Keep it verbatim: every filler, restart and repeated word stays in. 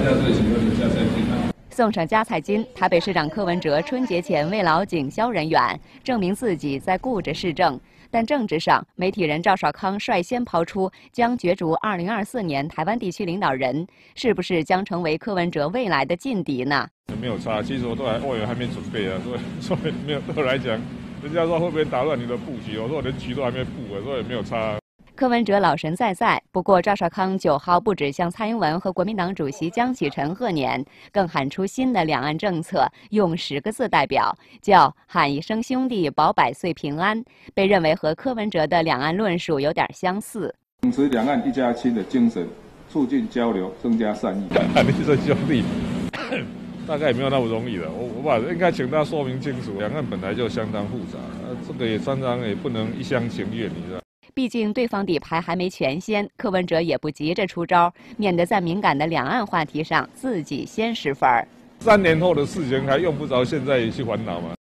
家最喜欢的加菜金啊。 送上加菜金，台北市长柯文哲春节前慰劳警消人员，证明自己在顾着市政。但政治上，媒体人赵少康率先抛出将角逐二零二四年台湾地区领导人，是不是将成为柯文哲未来的劲敌呢？ 没有差，其实我都还我也还没准备啊，所以所以没有对我来讲，人家说会不会打乱你的布局，我说我连局都还没布啊，所以没有差。 柯文哲老神在在，不过赵少康九号不止向蔡英文和国民党主席江启臣贺年，更喊出新的两岸政策，用十个字代表，叫“喊一声兄弟，保百岁平安”，被认为和柯文哲的两岸论述有点相似。 秉持两岸一家亲的精神，促进交流，增加善意。 喊一声兄弟，大概也没有那么容易了。我我把应该请他说明清楚，两岸本来就相当复杂，这个也常常也不能一厢情愿，你知道。 毕竟对方底牌还没全掀，柯文哲也不急着出招，免得在敏感的两岸话题上自己先失分儿。 三年后的事情还用不着现在去烦恼吗？